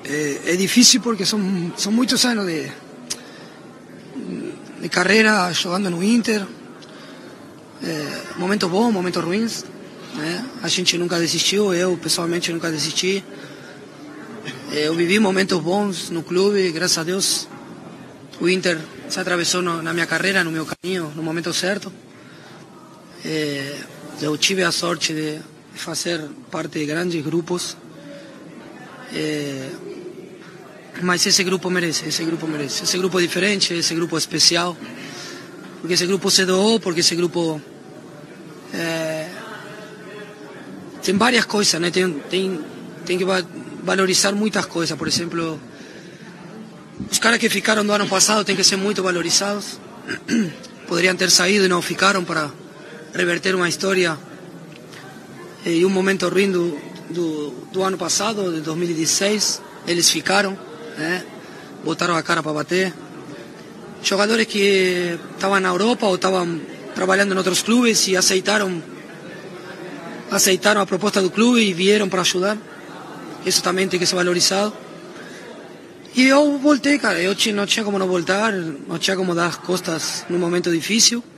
É difícil porque são muitos anos de carreira jogando no Inter, momentos bons, momentos ruins, né? A gente nunca desistiu, eu pessoalmente nunca desisti. Eu vivi momentos bons no clube, graças a Deus o Inter se atravessou na minha carreira, no meu caminho, no momento certo. Eu tive a sorte de fazer parte de grandes grupos, mas esse grupo merece, esse grupo diferente, esse grupo especial, porque esse grupo se doou, porque esse grupo tem várias coisas, né? Tem que valorizar muitas coisas. Por exemplo, os caras que ficaram do ano passado têm que ser muito valorizados. Poderiam ter saído e não ficaram para reverter uma história e um momento ruim do ano passado, de 2016. Eles ficaram, né? Botaram a cara para bater. Jogadores que estavam na Europa ou estavam trabalhando em outros clubes e aceitaram a proposta do clube e vieram para ajudar. Isso também tem que ser valorizado. E eu voltei, cara. Eu não tinha como não voltar, não tinha como dar as costas num momento difícil.